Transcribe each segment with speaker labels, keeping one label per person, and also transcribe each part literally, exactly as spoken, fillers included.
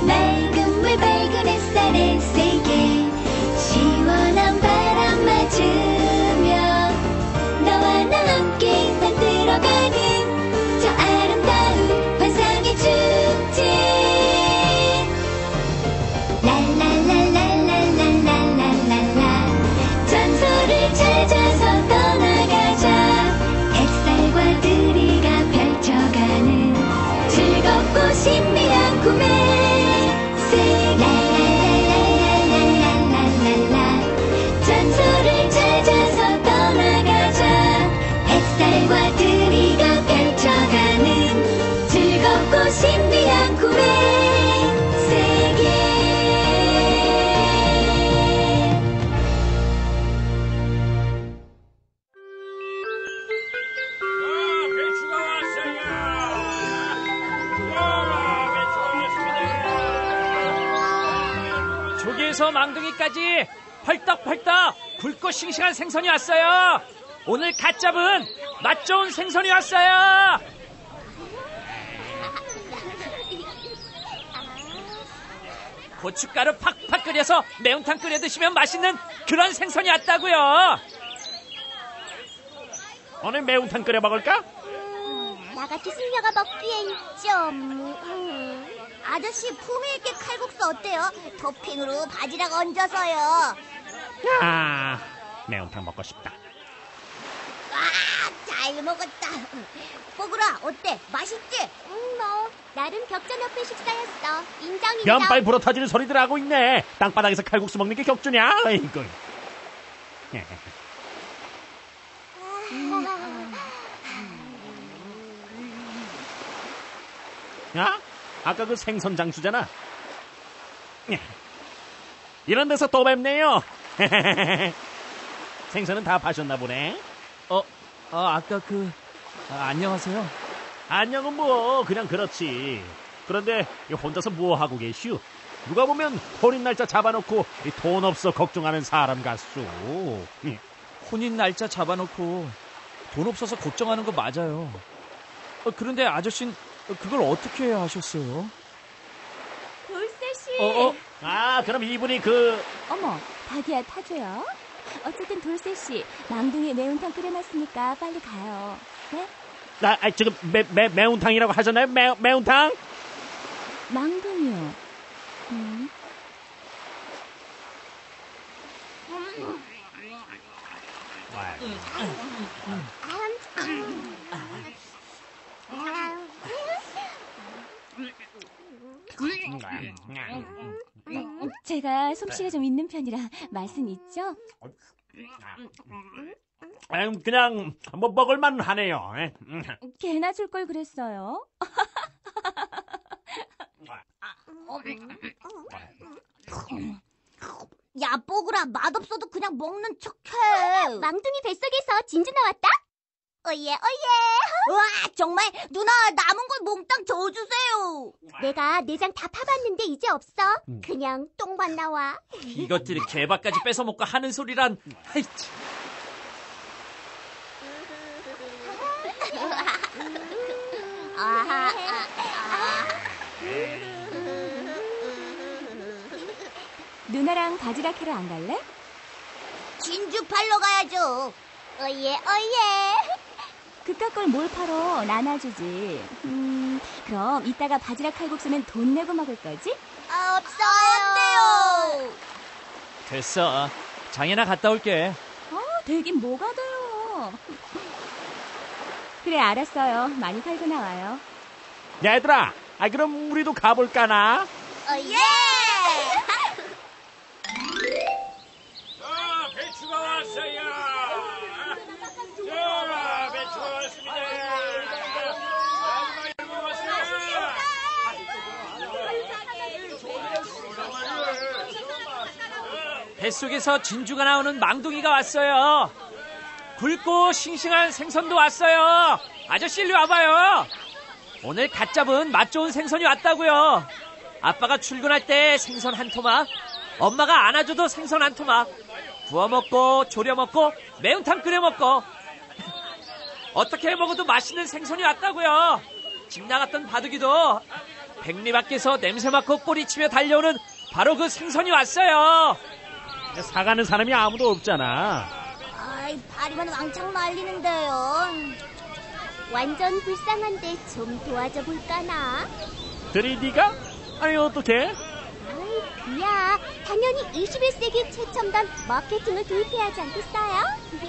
Speaker 1: 맑은 물 밝은 햇살의 세계 시원한 바람 맞으며 너와 나 함께 만들어가는 저 아름다운 환상의 축제 랄랄랄랄랄랄랄랄라 전설을 찾아서 떠나가자 햇살과 드리가 펼쳐가는 즐겁고 신비한 꿈의 세계 랄랄랄랄랄랄랄라 전설을 찾아서 떠나가자 햇살과 드리가 펼쳐가는 즐겁고 신비한 꿈의 세계.
Speaker 2: 배추가 왔어요. 배추가 왔습니다.
Speaker 3: 조기에서 망둥이까지 펄떡펄떡 굵고 싱싱한 생선이 왔어요. 오늘 갓 잡은 맛 좋은 생선이 왔어요. 고춧가루 팍팍 끓여서 매운탕 끓여 드시면 맛있는 그런 생선이 왔다고요.
Speaker 2: 오늘 매운탕 끓여 먹을까?
Speaker 4: 음, 나같이 승려가 먹기엔 좀... 음. 아저씨 품위 있게 칼국수 어때요? 토핑으로 바지락 얹어서요.
Speaker 2: 아, 매운탕 먹고 싶다.
Speaker 4: 와, 잘 먹었다. 뽀글아, 어때? 맛있지? 응, 뭐 나름 격전 높은 식사였어. 인정, 인정.
Speaker 2: 면발 불어터지는 소리들 하고 있네. 땅바닥에서 칼국수 먹는 게 격주냐? 아이고. 야, 아까 그 생선 장수잖아. 이런 데서 또 뵙네요. 생선은 다 파셨나 보네.
Speaker 3: 어, 어 아까 그 아, 안녕하세요.
Speaker 2: 안녕은 뭐 그냥 그렇지. 그런데 혼자서 뭐 하고 계시오? 누가 보면 혼인 날짜 잡아놓고 돈 없어 걱정하는 사람 같소.
Speaker 3: 혼인 날짜 잡아놓고 돈 없어서 걱정하는 거 맞아요. 어, 그런데 아저씨는 그걸 어떻게 하셨어요?
Speaker 5: 돌쇠씨.
Speaker 3: 어, 어?
Speaker 2: 아, 그럼 이분이 그...
Speaker 5: 어머, 닭이야 타줘요. 어쨌든 돌쇠씨, 망둥이 매운탕 끓여놨으니까 빨리 가요. 네?
Speaker 2: 나 아, 지금 매, 매, 매운탕이라고 하셨나요? 매, 매운탕?
Speaker 5: 망둥이요. 음. 제가 솜씨가 좀 있는 편이라 맛은 있죠?
Speaker 2: 음, 그냥 뭐 먹을만 하네요.
Speaker 5: 개나 줄 걸 그랬어요.
Speaker 4: 야, 뽀글아, 맛없어도 그냥 먹는 척해. 망둥이 뱃속에서 진주 나왔다? 어예, 어예. 와, 정말 누나 남은 걸 몽땅 줘주세요. 내가 내장 다 파봤는데 이제 없어. 그냥 똥만 나와.
Speaker 3: 이것들이 개밥까지 뺏어 먹고 하는 소리란. 아이, 참.
Speaker 4: 아하, 아,
Speaker 5: 누나랑 바지락 캐러 안 갈래?
Speaker 4: 진주 팔러 가야죠. 어예, 어예.
Speaker 5: 그깟 걸 뭘 팔어? 나눠주지. 음, 그럼 이따가 바지락 칼국수는 돈 내고 먹을 거지?
Speaker 4: 아, 없어요.
Speaker 3: 됐어. 장이나 갔다 올게.
Speaker 5: 어, 되긴 뭐가 돼요. 그래, 알았어요. 많이 팔고 나와요.
Speaker 2: 얘들아, 아, 그럼 우리도 가볼까나?
Speaker 4: 어예.
Speaker 2: 자, 배추가 왔어요. 자, 배추가 왔습니다.
Speaker 3: 뱃속에서 진주가 나오는 망둥이가 왔어요. 굵고 싱싱한 생선도 왔어요. 아저씨 일리 와봐요. 오늘 갓 잡은 맛 좋은 생선이 왔다고요. 아빠가 출근할 때 생선 한 토막, 엄마가 안아줘도 생선 한 토막, 구워 먹고 졸여 먹고 매운탕 끓여 먹고 어떻게 해 먹어도 맛있는 생선이 왔다고요. 집 나갔던 바둑이도 백리 밖에서 냄새 맡고 꼬리치며 달려오는 바로 그 생선이 왔어요.
Speaker 2: 사가는 사람이 아무도 없잖아.
Speaker 4: 아이, 다리만 왕창 말리는데요.
Speaker 5: 완전 불쌍한데 좀 도와줘 볼까나?
Speaker 2: 드리디가? 아니 어떡해?
Speaker 5: 아이, 그야 당연히 이십일 세기 최첨단 마케팅을 도입해야 하지 않겠어요?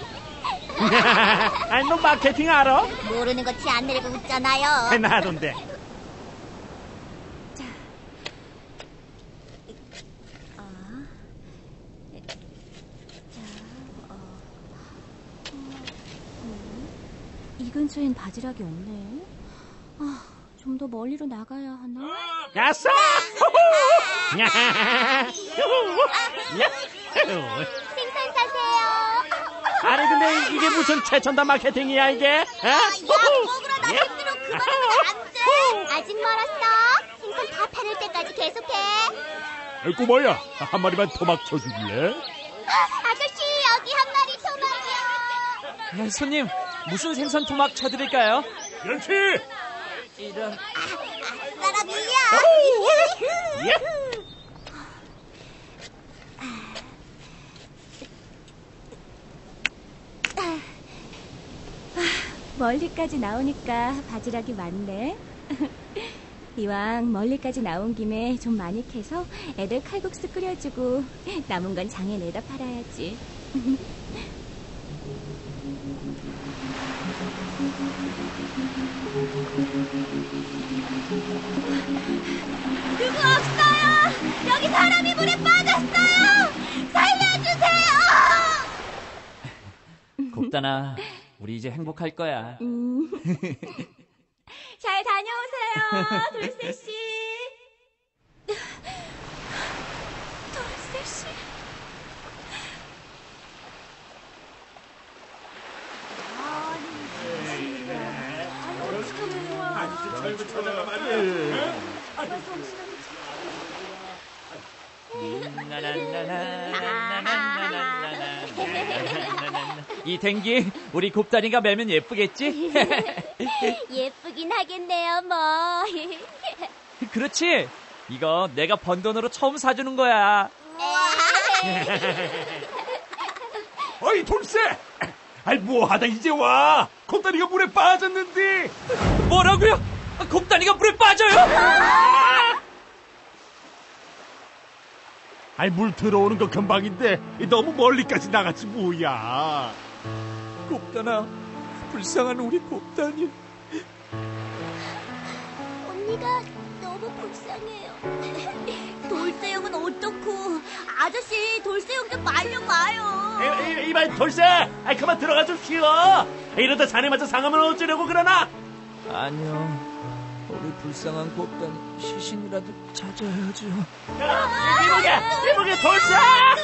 Speaker 2: 아니 너 마케팅 알아?
Speaker 4: 모르는 거 티 안 내리고 웃잖아요.
Speaker 2: 아니, 나던데.
Speaker 5: 이 근처엔 바지락이 없네. 아, 좀 더 멀리로 나가야 하나?
Speaker 2: 야싸!
Speaker 4: 생선 사세요.
Speaker 2: 아니 근데 이게 무슨 최첨단 마케팅이야 이게? 어?
Speaker 4: 야, 먹으러 나 힘들어. 그만하면 안 돼.
Speaker 5: 아직 멀었어. 생선 다 타를 때까지 계속해.
Speaker 2: 꼬마야 한 마리만 토막 쳐주길래?
Speaker 4: 아저씨, 여기 한 마리 토막이요.
Speaker 3: 네, 손님, 무슨 생선 토막 쳐드릴까요?
Speaker 2: 그렇지!
Speaker 3: 이런.
Speaker 4: 사람이야.
Speaker 5: 멀리까지 나오니까 바지락이 많네. 이왕 멀리까지 나온 김에 좀 많이 캐서 애들 칼국수 끓여주고 남은 건 장에 내다 팔아야지.
Speaker 4: 누구 없어요. 여기 사람이 물에 빠졌어요. 살려주세요.
Speaker 3: 곱다나, 우리 이제 행복할 거야.
Speaker 5: 음. 잘 다녀오세요, 돌쇠씨. 돌쇠씨.
Speaker 3: 이 댕기 우리 곱다니가 매면 예쁘겠지?
Speaker 5: 예쁘긴 하겠네요, 뭐.
Speaker 3: 그렇지. 이거 내가 번 돈으로 처음 사주는 거야.
Speaker 2: 어이 돌쇠! 아이 뭐하다 이제 와! 콧다리가 물에 빠졌는데!
Speaker 3: 뭐라고요? 곱다니가 물에 빠져요?
Speaker 2: 아이 물 들어오는 거 금방인데 너무 멀리까지 나갔지 뭐야.
Speaker 3: 곱다나, 불쌍한 우리 곱다니.
Speaker 4: 언니가 너무 불쌍해요. 돌쇠 형은 어떻고? 아저씨, 돌쇠 형 좀 말려봐요.
Speaker 2: 이, 이, 이봐 돌쇠! 아이 그만 들어가 좀 쉬어! 이러다 자네마저 상하면 어쩌려고 그러나?
Speaker 3: 아니요. 우리 불쌍한 곱다니 시신이라도 찾아야죠.
Speaker 2: 이보게! 이보게 돌쇠!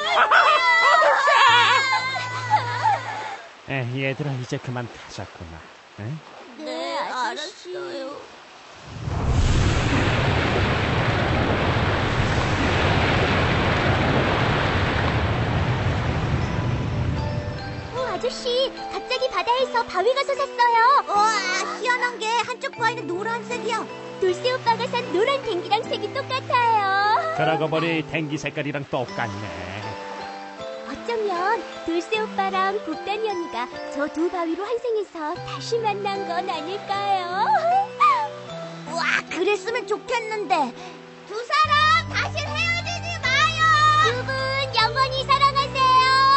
Speaker 2: 돌쇠! 에, 얘들아 이제 그만 타자꾸나. 에?
Speaker 4: 네, 알았어요.
Speaker 5: 어, 아저씨, 갑자기 바다에서 바위가 솟았어요.
Speaker 4: 와, 희한한 게 한쪽 바위는 노란색이야.
Speaker 5: 돌쇠 오빠가 산 노란 댕기랑 색이 똑같아요.
Speaker 2: 그러고 보니 댕기 색깔이랑 똑같네.
Speaker 5: 어쩌면 돌쇠 오빠랑 곱다니 언니가 저 두 바위로 환생해서 다시 만난 건 아닐까요?
Speaker 4: 와, 그랬으면 좋겠는데. 두 사람 다시 헤어지지 마요.
Speaker 5: 두 분 영원히 사랑하세요.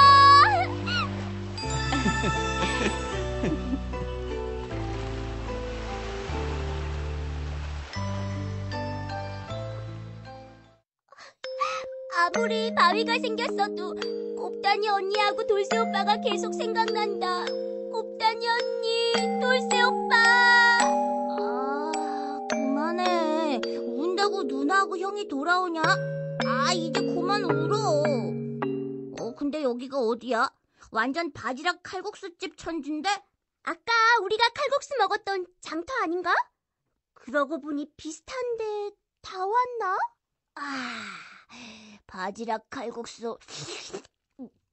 Speaker 5: 아무리 바위가 생겼어도 곱다니 언니하고 돌쇠 오빠가 계속 생각난다. 곱다니 언니, 돌쇠 오빠.
Speaker 4: 아, 그만해. 운다고 누나하고 형이 돌아오냐? 아, 이제 그만 울어. 어, 근데 여기가 어디야? 완전 바지락 칼국수집 천지인데?
Speaker 5: 아까 우리가 칼국수 먹었던 장터 아닌가?
Speaker 4: 그러고 보니 비슷한데 다 왔나? 아, 바지락 칼국수.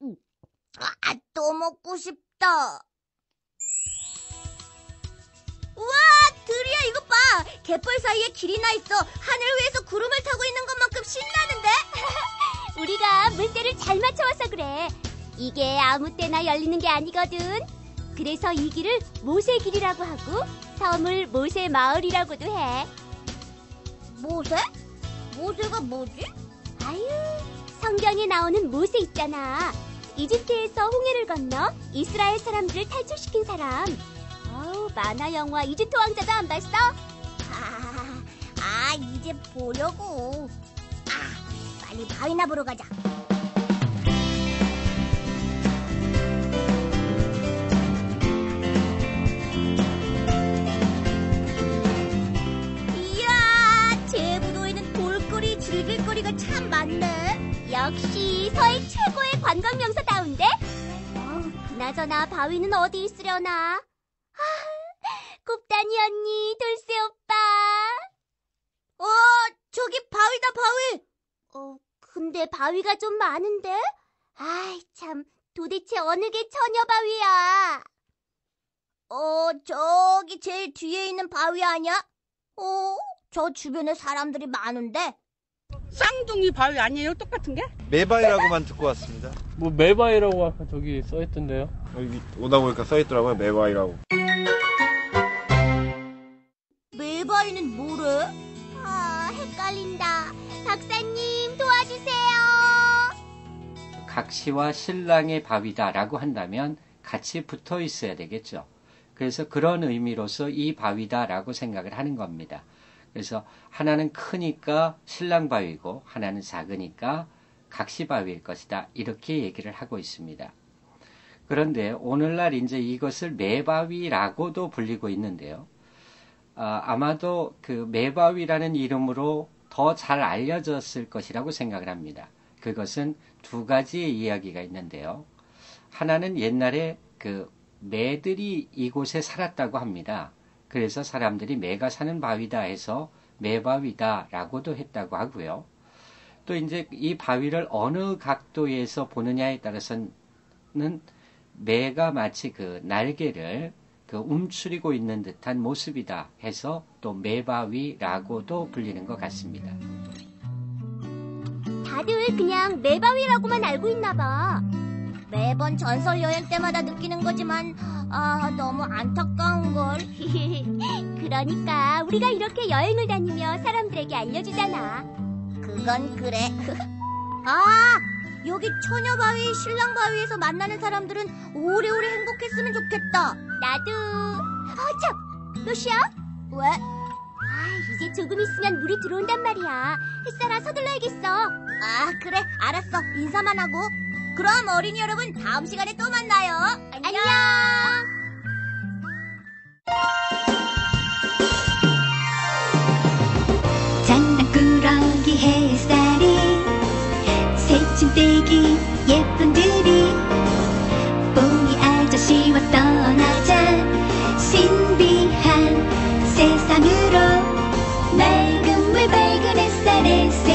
Speaker 4: 아, 또 먹고 싶다. 우와, 드리야 이것 봐. 갯벌 사이에 길이 나 있어. 하늘 위에서 구름을 타고 있는 것만큼 신나는데? 우리가 물때를 잘 맞춰와서 그래. 이게 아무 때나 열리는 게 아니거든. 그래서 이 길을 모세 길이라고 하고 섬을 모세 마을이라고도 해. 모세? 모세가 뭐지? 아유, 성경에 나오는 모세 있잖아. 이집트에서 홍해를 건너 이스라엘 사람들을 탈출시킨 사람. 아우, 만화 영화 이집트 왕자도 안 봤어? 아, 아 이제 보려고. 아, 빨리 바위나 보러 가자. 이야, 제부도에는 볼거리, 즐길거리가 참 많네. 역시 서해 최고의 관광 명소다운데? 어, 그나저나 바위는 어디 있으려나? 아, 굽다니 언니, 돌쇠 오빠. 어, 저기 바위다, 바위. 어, 근데 바위가 좀 많은데? 아이, 참, 도대체 어느 게 처녀 바위야? 어, 저기 제일 뒤에 있는 바위 아니야? 어, 저 주변에 사람들이 많은데?
Speaker 6: 쌍둥이 바위 아니에요? 똑같은 게?
Speaker 7: 매바위라고만 듣고 왔습니다.
Speaker 8: 뭐 매바위라고 아까 저기 써있던데요.
Speaker 7: 여기 오다 보니까 써있더라고요. 매바위라고.
Speaker 4: 매바위는 뭐래? 아, 헷갈린다. 박사님 도와주세요.
Speaker 9: 각시와 신랑의 바위다라고 한다면 같이 붙어 있어야 되겠죠. 그래서 그런 의미로서 이 바위다라고 생각을 하는 겁니다. 그래서 하나는 크니까 신랑 바위고 하나는 작으니까 각시 바위일 것이다. 이렇게 얘기를 하고 있습니다. 그런데 오늘날 이제 이것을 매바위라고도 불리고 있는데요. 아, 아마도 그 매바위라는 이름으로 더 잘 알려졌을 것이라고 생각을 합니다. 그것은 두 가지의 이야기가 있는데요. 하나는 옛날에 그 매들이 이곳에 살았다고 합니다. 그래서 사람들이 매가 사는 바위다 해서 매바위다 라고도 했다고 하고요. 또 이제 이 바위를 어느 각도에서 보느냐에 따라서는 매가 마치 그 날개를 그 움츠리고 있는 듯한 모습이다 해서 또 매바위라고도 불리는 것 같습니다.
Speaker 4: 다들 그냥 매바위라고만 알고 있나 봐. 매번 전설 여행 때마다 느끼는 거지만 아, 너무 안타까운걸. 그러니까 우리가 이렇게 여행을 다니며 사람들에게 알려주잖아. 그건 그래. 아, 여기 처녀바위, 신랑바위에서 만나는 사람들은 오래오래 행복했으면 좋겠다. 나도. 아, 참, 요시야? 왜? 아, 이제 조금 있으면 물이 들어온단 말이야. 햇살아, 서둘러야겠어. 아, 그래, 알았어. 인사만 하고. 그럼 어린이 여러분, 다음 시간에 또 만나요. 안녕. 안녕.
Speaker 1: 장난꾸러기 햇살이 새침대기 예쁜들이 뽕이 아저씨와 떠나자 신비한 세상으로 맑은 물 밝은 햇살에